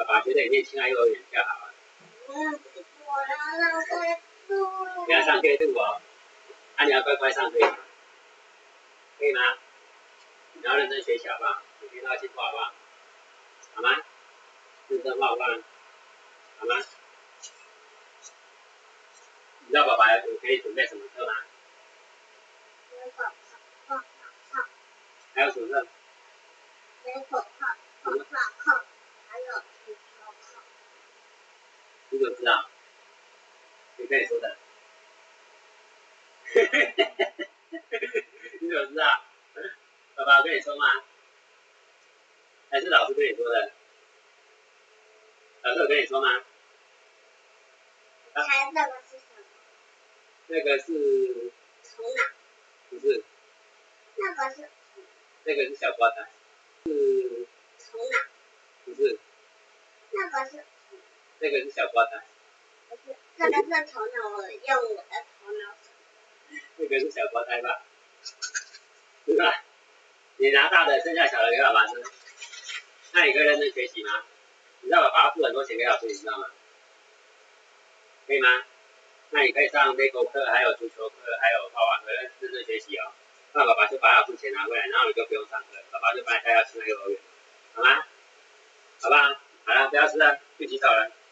爸爸觉得你念清爱幼儿园比较好啊。 我要上课度。 你要上课度哦，你要乖乖上课，可以吗？你要认真学习好不好？每天都要进步好不好？好吗？认真画好不好？好吗？你知道爸爸有可以准备什么课吗？还有什么课？ 还有足球课。 你怎么知道？谁跟你说的？你怎么知道？爸爸跟你说吗？还是老师跟你说的？老师有跟你说吗？ 猜那个是什么？ 那个是头脑。 不是？ 那个是。 那个是小瓜仔。是头脑。 不是？ 那个是。 那个是小瓜仔。 不是，这个是头脑，我用我的头脑。 那个是小瓜仔吧？是吧？你拿大的，剩下小的给爸爸吃。那你可以认真学习吗？你知道爸爸付很多钱给老师，你知道吗？可以吗？那你可以上内功课，还有足球课，还有画画课，认真学习哦。那爸爸就把老师钱拿回来，然后你就不用上课，爸爸就把你带到新的幼儿园，好吗？好不好？好了，不要吃了，去洗手了。